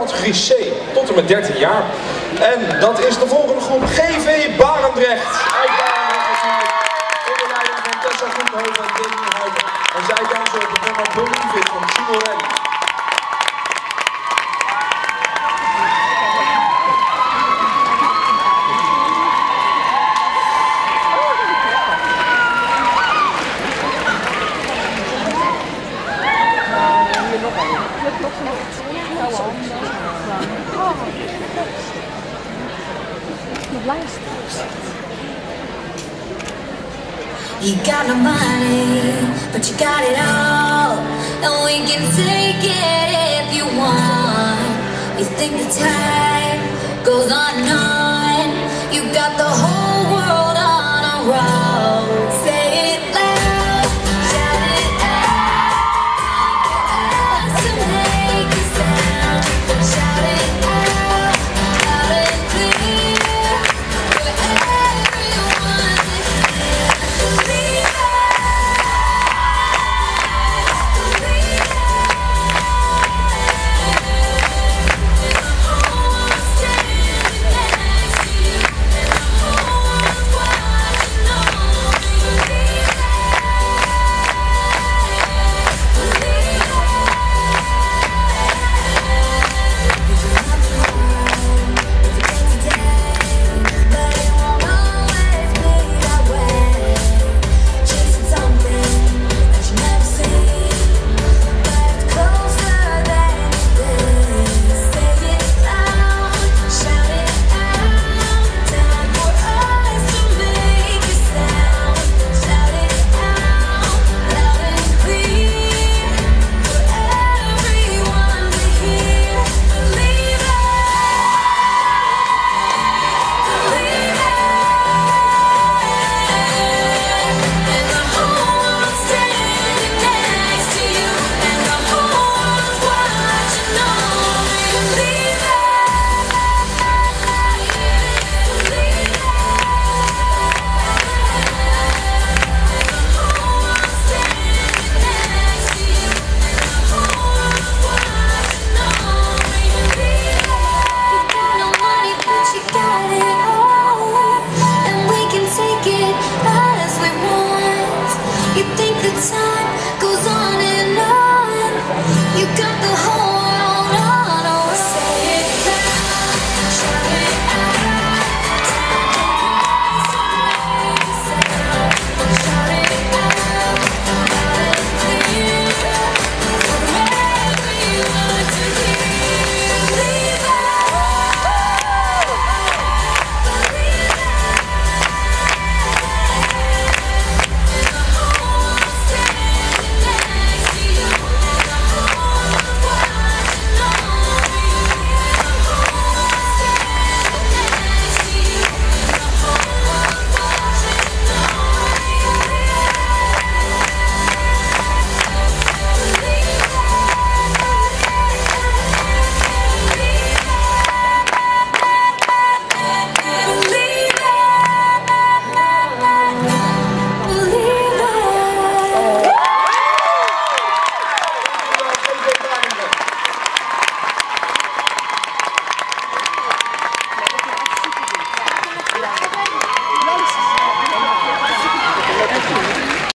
categorie C tot en met 13 jaar. En dat is de volgende groep GV Barendrecht. Uit Barendrecht natuurlijk, onder leiding van Tessa Goedhoven en Demi Huizen. En zij dansen op het nummer Believe It van Signorelli. You got no money, but you got it all, and we can take it if you want. You think the time goes on and on, you got the whole world on a roll.